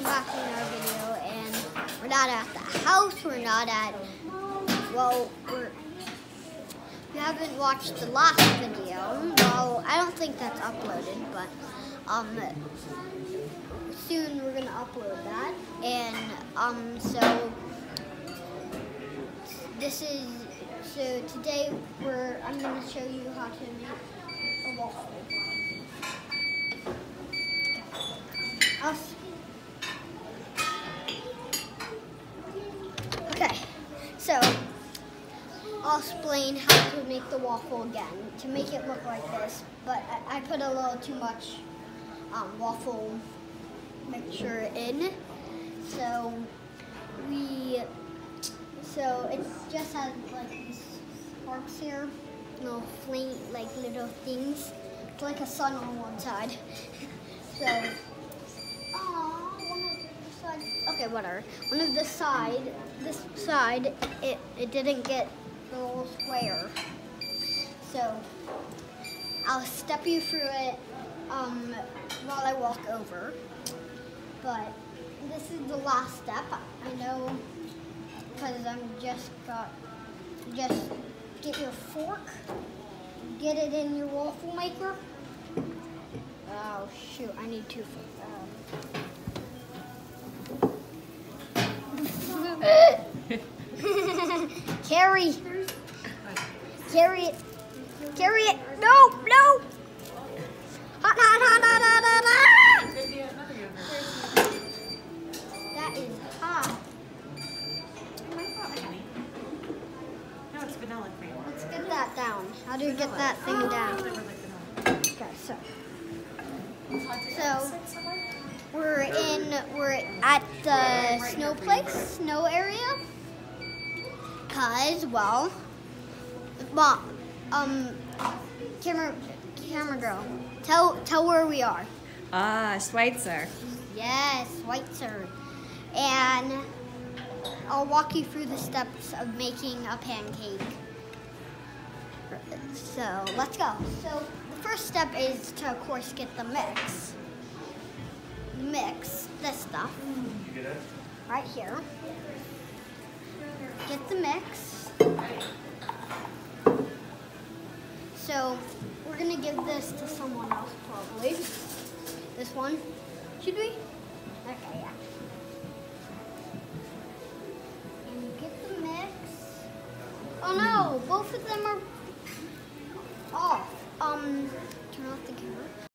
back to another video, and we're not at the house, we're not at, well, you haven't watched the last video. Well, I don't think that's uploaded, but soon we're gonna upload that. And so today I'm gonna show you how to make a waffle. Okay, so I'll explain how to make the waffle again to make it look like this, but I put a little too much waffle mixture in, so it just has like these sparks here, little flame, like little things. It's like a sun on one side. So, okay, whatever. This side, it didn't get the little square. So, I'll step you through it while I walk over. But this is the last step. I know, because just get your fork, get it in your waffle maker. Oh shoot, I need two forks. Carry it. No. Hot. That is hot. Oh my God. No, it's vanilla cream. Let's get that down. How do you get that thing down? Okay, so we're at the snow area, cause camera girl, tell where we are. Schweitzer. Yes, Schweitzer. And I'll walk you through the steps of making a pancake. So let's go. So the first step is to, of course, get the mix. Mix this stuff right here. Get the mix. So we're gonna give this to someone else probably. This one, should we? Okay, yeah. And get the mix. Oh no, both of them are off. Turn off the camera.